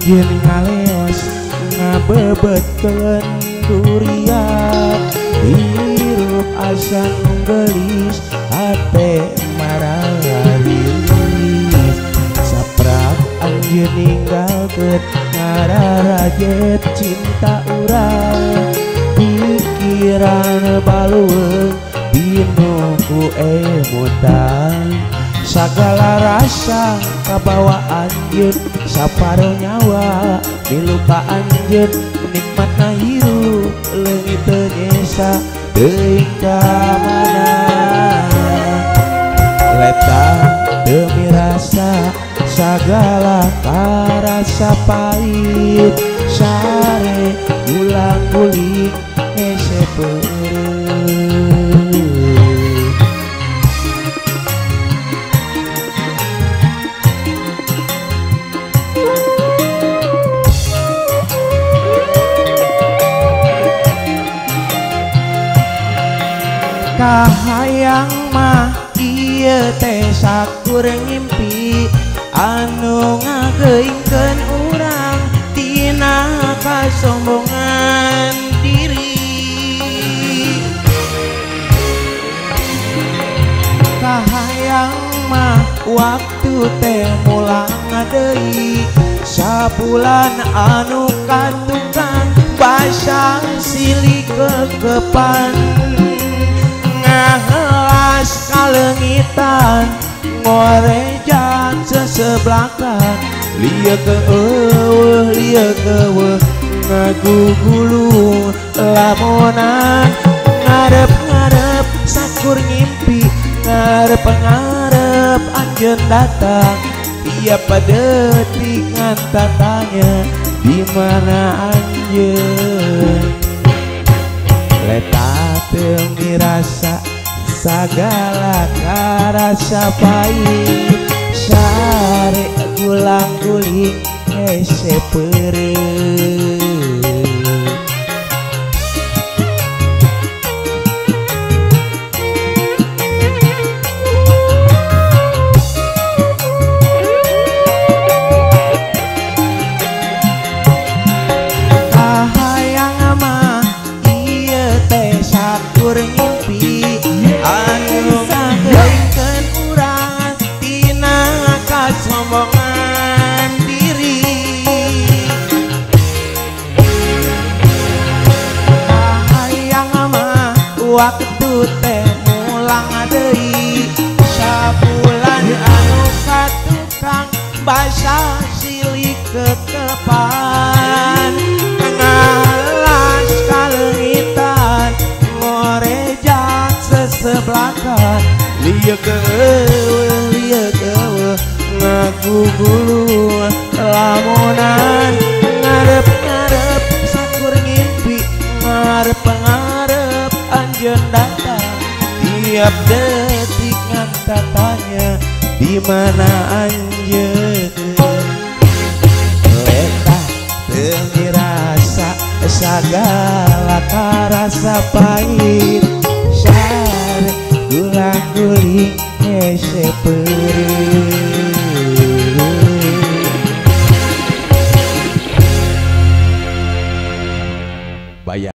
anjeun ngaleos ngabebetkeun durian hirup asa gelis hate mararilis saprak anjeun ninggalkeun ngararajet cinta urang pikiran balueung binu ku emutan sagala rasa kabawa anjeun saparo nyawa miluka anjeun nikmatna hirup leungit teu nyesa teuing ka mana leta demi rasa sagala karasa pahit sare ulang-uling hese peureuh kahayang mah ieu teh sakur ngimpi anu ngageuingkeun urang tina kasombongan diri kahayang mah waktu teh mulang deui sabulan anu katukang basang silih kekepan ngahelas kalengitan ngorejat sesebelakan lieu keueuh ngagugulung lamunan ngarep-ngarep sakur ngimpi ngarep-ngarep anjeun datang tiap detik ngan tatanya di mana anjeun leta teu dirasa sagala karasa pahit sare gulang-guling hese peureuh kahayang mah ieu teh sakur ngimpi anu ngageuingkeun urang tina kasombongan diri kahayang mah waktu teh mulang deui sabulan anu katukang basah silih kekepan ngalas kalengitan ngorejat sesebelakan lieu keueuh ngagugulung lamunan ngarep-ngarep sakur ngimpi ngarep-ngarep anjeun datang tiap detik ngan tatanya di mana anjeun leta teu dirasa sagala karasa pahit sare gulang-guling hese peureuh